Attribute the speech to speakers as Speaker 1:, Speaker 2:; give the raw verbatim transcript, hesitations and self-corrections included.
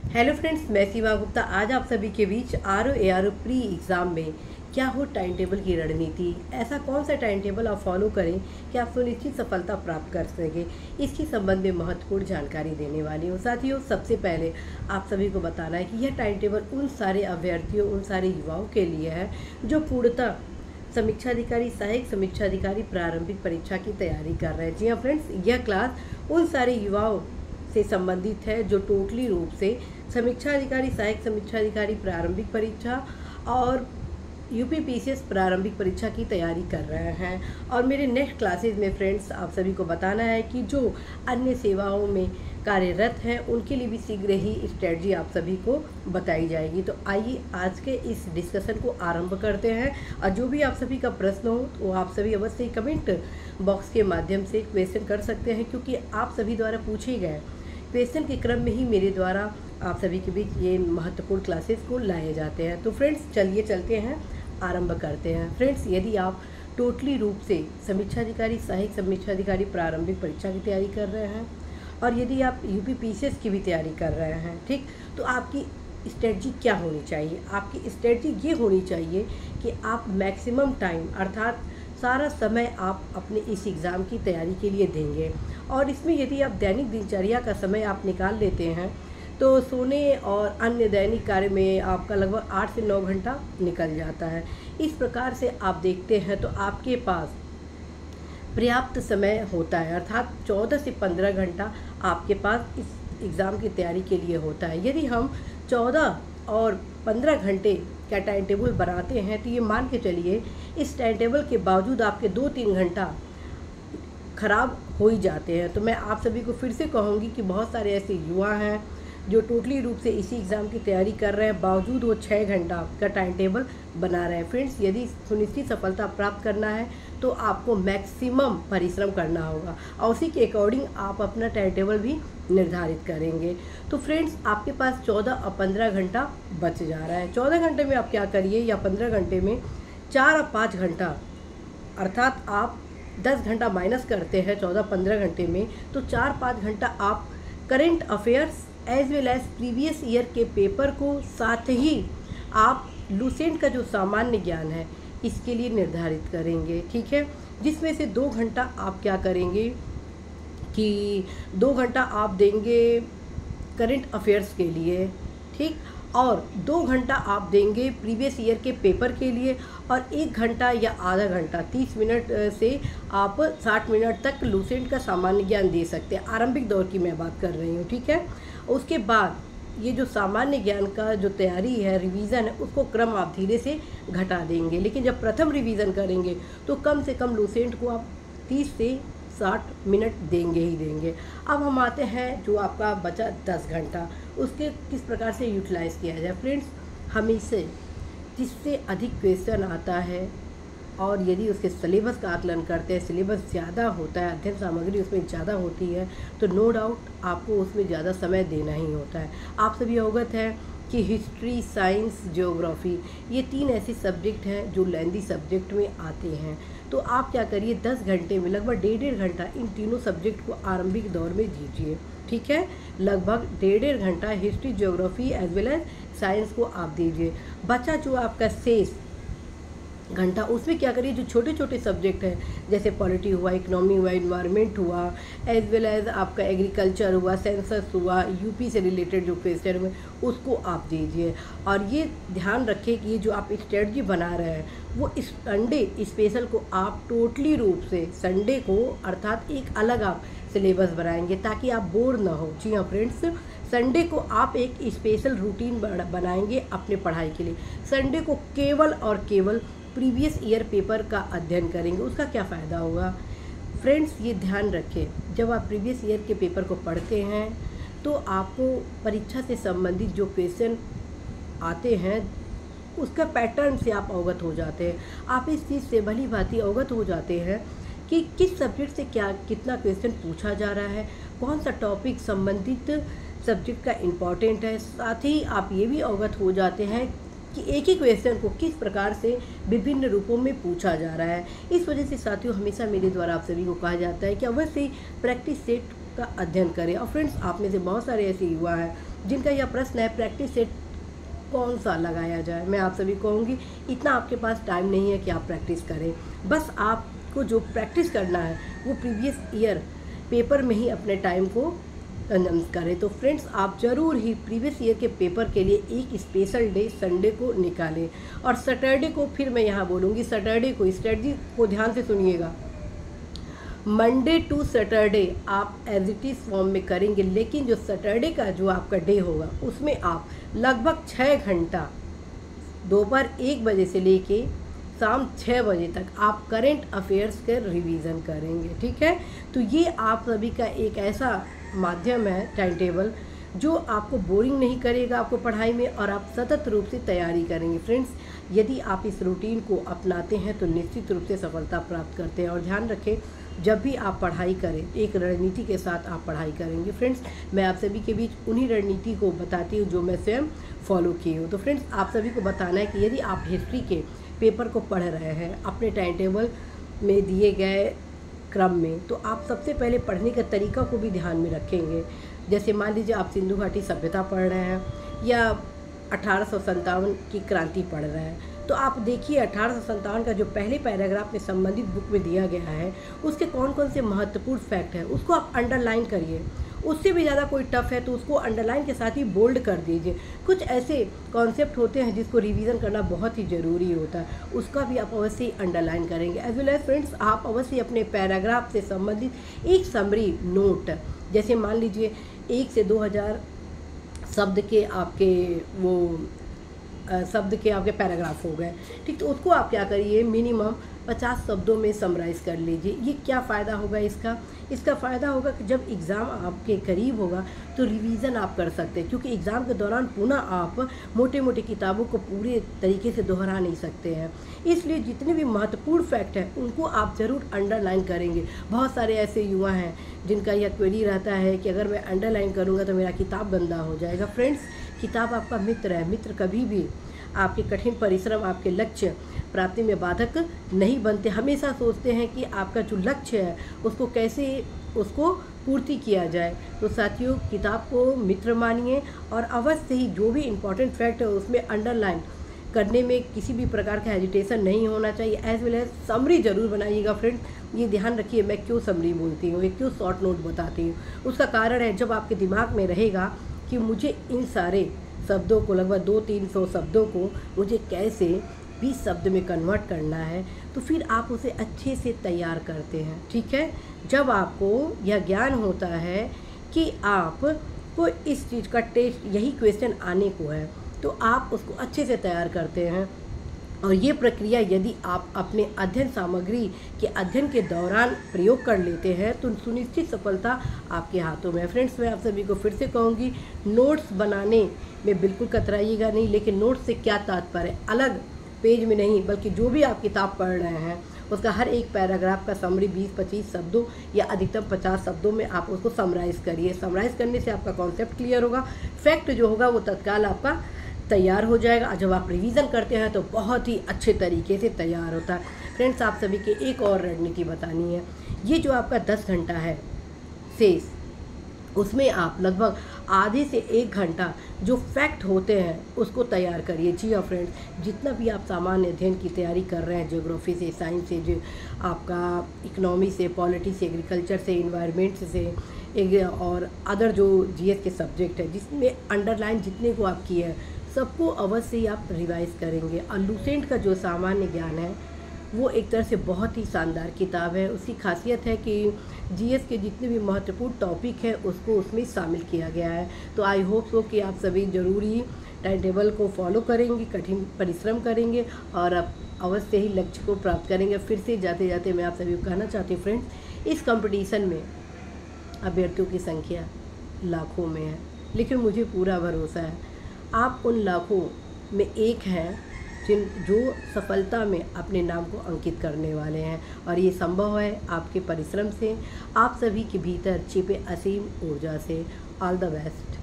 Speaker 1: Hello friends, मैं सीमा गुप्ता आज आप सभी के बीच R O A R O pre exam में क्या हो टाइम टेबल की रणनीति, ऐसा कौन सा टाइम टेबल आप फॉलो करें कि आप सुनिश्चित सफलता प्राप्त कर सकें, इसके संबंध में महत्वपूर्ण जानकारी देने वाली हूँ। साथियों, सबसे पहले आप सभी को बताना है कि यह टाइम टेबल उन सारे अभ्यर्थियों, उन सारे युवाओं के लिए है जो पूर्णतः समीक्षा अधिकारी, सहायक समीक्षा अधिकारी प्रारंभिक परीक्षा की तैयारी कर रहे हैं। जी हाँ फ्रेंड्स, यह क्लास उन सारे युवाओं से संबंधित है जो टोटली रूप से समीक्षा अधिकारी, सहायक समीक्षा अधिकारी प्रारंभिक परीक्षा और यूपी पीसीएस प्रारंभिक परीक्षा की तैयारी कर रहे हैं। और मेरे नेक्स्ट क्लासेस में फ्रेंड्स आप सभी को बताना है कि जो अन्य सेवाओं में कार्यरत हैं उनके लिए भी शीघ्र ही स्ट्रेटजी आप सभी को बताई जाएगी। तो आइए आज के इस डिस्कशन को आरंभ करते हैं। और जो भी आप सभी का प्रश्न हो वो आप सभी अवश्य कमेंट बॉक्स के माध्यम से क्वेश्चन कर सकते हैं, क्योंकि आप सभी द्वारा पूछे गए क्वेश्चन के क्रम में ही मेरे द्वारा आप सभी के बीच ये महत्वपूर्ण क्लासेस को लाए जाते हैं। तो फ्रेंड्स चलिए चलते हैं, आरंभ करते हैं। फ्रेंड्स, यदि आप टोटली रूप से समीक्षा अधिकारी, सहायक समीक्षा अधिकारी प्रारंभिक परीक्षा की तैयारी कर रहे हैं और यदि आप यूपी पीसीएस की भी तैयारी कर रहे हैं, ठीक, तो आपकी स्ट्रेटजी क्या होनी चाहिए? आपकी स्ट्रेटजी ये होनी चाहिए कि आप मैक्सिमम टाइम अर्थात सारा समय आप अपने इस एग्ज़ाम की तैयारी के लिए देंगे। और इसमें यदि आप दैनिक दिनचर्या का समय आप निकाल लेते हैं तो सोने और अन्य दैनिक कार्य में आपका लगभग आठ से नौ घंटा निकल जाता है। इस प्रकार से आप देखते हैं तो आपके पास पर्याप्त समय होता है, अर्थात चौदह से पंद्रह घंटा आपके पास इस एग्ज़ाम की तैयारी के लिए होता है। यदि हम चौदह और पंद्रह घंटे का टाइम टेबल बनाते हैं तो ये मान के चलिए इस टाइम टेबल के बावजूद आपके दो तीन घंटा खराब हो ही जाते हैं। तो मैं आप सभी को फिर से कहूँगी कि बहुत सारे ऐसे युवा हैं जो टोटली रूप से इसी एग्ज़ाम की तैयारी कर रहे हैं, बावजूद वो छः घंटा का टाइम टेबल बना रहे हैं। फ्रेंड्स, यदि सुनिश्चित सफलता प्राप्त करना है तो आपको मैक्सिमम परिश्रम करना होगा और उसी के अकॉर्डिंग आप अपना टाइम टेबल भी निर्धारित करेंगे। तो फ्रेंड्स, आपके पास चौदह और पंद्रह घंटा बच जा रहा है। चौदह घंटे में आप क्या करिए, या पंद्रह घंटे में चार और पाँच घंटा अर्थात आप दस घंटा माइनस करते हैं चौदह पंद्रह घंटे में, तो चार पाँच घंटा आप current affairs as well as previous year के पेपर को, साथ ही आप लूसेंट का जो सामान्य ज्ञान है इसके लिए निर्धारित करेंगे, ठीक है। जिसमें से दो घंटा आप क्या करेंगे कि दो घंटा आप देंगे करेंट अफेयर्स के लिए, ठीक, और दो घंटा आप देंगे प्रीवियस ईयर के पेपर के लिए, और एक घंटा या आधा घंटा तीस मिनट से आप साठ मिनट तक लूसेंट का सामान्य ज्ञान दे सकते हैं। आरंभिक दौर की मैं बात कर रही हूँ, ठीक है। उसके बाद ये जो सामान्य ज्ञान का जो तैयारी है, रिवीजन है, उसको क्रम आप धीरे से घटा देंगे। लेकिन जब प्रथम रिवीजन करेंगे तो कम से कम लूसेंट को आप तीस से साठ मिनट देंगे ही देंगे। अब हम आते हैं जो आपका बचा दस घंटा, उसके किस प्रकार से यूटिलाइज़ किया जाए। फ्रेंड्स, हमेशा जिससे अधिक क्वेश्चन आता है और यदि उसके सिलेबस का आकलन करते हैं, सिलेबस ज़्यादा होता है, अध्ययन सामग्री उसमें ज़्यादा होती है, तो नो डाउट आपको उसमें ज़्यादा समय देना ही होता है। आप सभी अवगत हैं कि हिस्ट्री, साइंस, ज्योग्राफी ये तीन ऐसे सब्जेक्ट हैं जो लेंदी सब्जेक्ट में आते हैं। तो आप क्या करिए, दस घंटे में लगभग डेढ़ डेढ़ घंटा इन तीनों सब्जेक्ट को आरंभिक दौर में दीजिए, ठीक है। लगभग डेढ़ डेढ़ घंटा history, geography as well as science को आप दीजिए। बचा जो आपका शेष घंटा, उसमें क्या करिए, जो छोटे छोटे सब्जेक्ट हैं जैसे पॉलिटी हुआ, इकोनॉमी हुआ, इन्वायरमेंट हुआ, एज वेल एज आपका एग्रीकल्चर हुआ, सेंसस हुआ, यूपी से रिलेटेड जो क्वेश्चन हुए उसको आप दीजिए। और ये ध्यान रखें कि ये जो आप स्ट्रेटजी बना रहे हैं वो इस संडे स्पेशल को आप टोटली रूप से संडे को अर्थात एक अलग आप सिलेबस बनाएंगे ताकि आप बोर ना हो। जी हाँ फ्रेंड्स, संडे को आप एक स्पेशल रूटीन बनाएंगे अपने पढ़ाई के लिए। संडे को केवल और केवल प्रीवियस ईयर पेपर का अध्ययन करेंगे। उसका क्या फ़ायदा होगा फ्रेंड्स, ये ध्यान रखें, जब आप प्रीवियस ईयर के पेपर को पढ़ते हैं तो आपको परीक्षा से संबंधित जो क्वेश्चन आते हैं उसका पैटर्न से आप अवगत हो जाते हैं। आप इस चीज़ से भली भांति अवगत हो जाते हैं कि किस सब्जेक्ट से क्या कितना क्वेश्चन पूछा जा रहा है, कौन सा टॉपिक संबंधित सब्जेक्ट का इम्पॉर्टेंट है। साथ ही आप ये भी अवगत हो जाते हैं कि एक ही क्वेश्चन को किस प्रकार से विभिन्न रूपों में पूछा जा रहा है। इस वजह से साथियों, हमेशा मेरे द्वारा आप सभी को कहा जाता है कि अवश्य प्रैक्टिस सेट का अध्ययन करें। और फ्रेंड्स, आप में से बहुत सारे ऐसे युवा हैं जिनका यह प्रश्न है प्रैक्टिस सेट कौन सा लगाया जाए। मैं आप सभी को कहूँगी इतना आपके पास टाइम नहीं है कि आप प्रैक्टिस करें, बस आपको जो प्रैक्टिस करना है वो प्रीवियस ईयर पेपर में ही अपने टाइम को कंज्यूम करें। तो फ्रेंड्स, आप ज़रूर ही प्रीवियस ईयर के पेपर के लिए एक स्पेशल डे संडे को निकालें। और सैटरडे को फिर मैं यहाँ बोलूँगी, सैटरडे को स्ट्रेटजी को ध्यान से सुनिएगा, मंडे टू सैटरडे आप एज इट इज़ फॉर्म में करेंगे, लेकिन जो सैटरडे का जो आपका डे होगा उसमें आप लगभग छः घंटा दोपहर एक बजे से लेके शाम छः बजे तक आप करेंट अफेयर्स के रिवीजन करेंगे। ठीक है, तो ये आप सभी का एक ऐसा माध्यम है टाइम टेबल जो आपको बोरिंग नहीं करेगा आपको पढ़ाई में, और आप सतत रूप से तैयारी करेंगे। फ्रेंड्स, यदि आप इस रूटीन को अपनाते हैं तो निश्चित रूप से सफलता प्राप्त करते हैं। और ध्यान रखें, जब भी आप पढ़ाई करें एक रणनीति के साथ आप पढ़ाई करेंगे। फ्रेंड्स, मैं आप सभी के बीच उन्हीं रणनीति को बताती हूँ जो मैं स्वयं फॉलो की हूँ। तो फ्रेंड्स, आप सभी को बताना है कि यदि आप हिस्ट्री के पेपर को पढ़ रहे हैं अपने टाइम टेबल में दिए गए क्रम में, तो आप सबसे पहले पढ़ने का तरीका को भी ध्यान में रखेंगे। जैसे मान लीजिए आप सिंधु घाटी सभ्यता पढ़ रहे हैं या अठारह सौ संतावन की क्रांति पढ़ रहे हैं, तो आप देखिए अठारह सौ संतावन का जो पहले पैराग्राफ में संबंधित बुक में दिया गया है उसके कौन कौन से महत्वपूर्ण फैक्ट हैं उसको आप अंडरलाइन करिए। उससे भी ज़्यादा कोई टफ है तो उसको अंडरलाइन के साथ ही बोल्ड कर दीजिए। कुछ ऐसे कॉन्सेप्ट होते हैं जिसको रिवीजन करना बहुत ही ज़रूरी होता है, उसका भी आप अवश्य ही अंडरलाइन करेंगे। एज वेल एज फ्रेंड्स, आप अवश्य अपने पैराग्राफ से संबंधित एक समरी नोट, जैसे मान लीजिए एक से दो हज़ार शब्द के आपके वो शब्द के आपके पैराग्राफ हो गए, ठीक, तो उसको आप क्या करिए मिनिमम पचास शब्दों में समराइज़ कर लीजिए। ये क्या फ़ायदा होगा इसका इसका फ़ायदा होगा कि जब एग्ज़ाम आपके करीब होगा तो रिवीजन आप कर सकते हैं, क्योंकि एग्ज़ाम के दौरान पुनः आप मोटे मोटे किताबों को पूरे तरीके से दोहरा नहीं सकते हैं। इसलिए जितने भी महत्वपूर्ण फैक्ट हैं उनको आप ज़रूर अंडरलाइन करेंगे। बहुत सारे ऐसे युवा हैं जिनका यह क्वेरी रहता है कि अगर मैं अंडरलाइन करूँगा तो मेरा किताब गंदा हो जाएगा। फ्रेंड्स, किताब आपका मित्र है, मित्र कभी भी आपके कठिन परिश्रम आपके लक्ष्य प्राप्ति में बाधक नहीं बनते। हमेशा सोचते हैं कि आपका जो लक्ष्य है उसको कैसे उसको पूर्ति किया जाए। तो साथियों, किताब को मित्र मानिए और अवश्य ही जो भी इम्पोर्टेंट फैक्ट है उसमें अंडरलाइन करने में किसी भी प्रकार का हेजिटेशन नहीं होना चाहिए। एज वेल एज समरी ज़रूर बनाइएगा। फ्रेंड्स, ये ध्यान रखिए, मैं क्यों समरी बोलती हूँ, ये क्यों शॉर्ट नोट बताती हूँ, उसका कारण है जब आपके दिमाग में रहेगा कि मुझे इन सारे शब्दों को, लगभग दो तीन सौ शब्दों को मुझे कैसे बीस शब्द में कन्वर्ट करना है, तो फिर आप उसे अच्छे से तैयार करते हैं। ठीक है, जब आपको यह ज्ञान होता है कि आप को इस चीज़ का टेस्ट यही क्वेश्चन आने को है, तो आप उसको अच्छे से तैयार करते हैं। और ये प्रक्रिया यदि आप अपने अध्ययन सामग्री के अध्ययन के दौरान प्रयोग कर लेते हैं तो सुनिश्चित सफलता आपके हाथों में है। फ्रेंड्स, मैं आप सभी को फिर से कहूँगी, नोट्स बनाने में बिल्कुल कतराइएगा नहीं, लेकिन नोट्स से क्या तात्पर्य, अलग पेज में नहीं बल्कि जो भी आप किताब पढ़ रहे हैं उसका हर एक पैराग्राफ का समरी बीस पच्चीस शब्दों या अधिकतम पचास शब्दों में आप उसको समराइज़ करिए। समराइज़ करने से आपका कॉन्सेप्ट क्लियर होगा, फैक्ट जो होगा वो तत्काल आपका तैयार हो जाएगा। जब आप रिवीजन करते हैं तो बहुत ही अच्छे तरीके से तैयार होता है। फ्रेंड्स, आप सभी के एक और रणनीति बतानी है। ये जो आपका दस घंटा है शेष, उसमें आप लगभग आधे से एक घंटा जो फैक्ट होते हैं उसको तैयार करिए। जी हाँ फ्रेंड्स, जितना भी आप सामान्य अध्ययन की तैयारी कर रहे हैं, ज्योग्राफी से, साइंस से, जो आपका इकोनॉमी से, पॉलिटी से, एग्रीकल्चर से, इन्वायरमेंट से एक और अदर जो जीएस के सब्जेक्ट है जिसमें अंडरलाइन जितने को आप किए हैं सबको अवश्य ही आप रिवाइज करेंगे। और लूसेंट का जो सामान्य ज्ञान है वो एक तरह से बहुत ही शानदार किताब है। उसकी खासियत है कि जीएस के जितने भी महत्वपूर्ण टॉपिक हैं उसको उसमें शामिल किया गया है। तो आई होप सो कि आप सभी ज़रूरी टाइम टेबल को फॉलो करेंगे, कठिन परिश्रम करेंगे और आप अवश्य ही लक्ष्य को प्राप्त करेंगे। फिर से जाते जाते मैं आप सभी को कहना चाहती हूँ फ्रेंड्स, इस कंपटीशन में अभ्यर्थियों की संख्या लाखों में है, लेकिन मुझे पूरा भरोसा है आप उन लाखों में एक हैं जिन जो सफलता में अपने नाम को अंकित करने वाले हैं। और ये संभव है आपके परिश्रम से, आप सभी के भीतर छिपे असीम ऊर्जा से। All the best.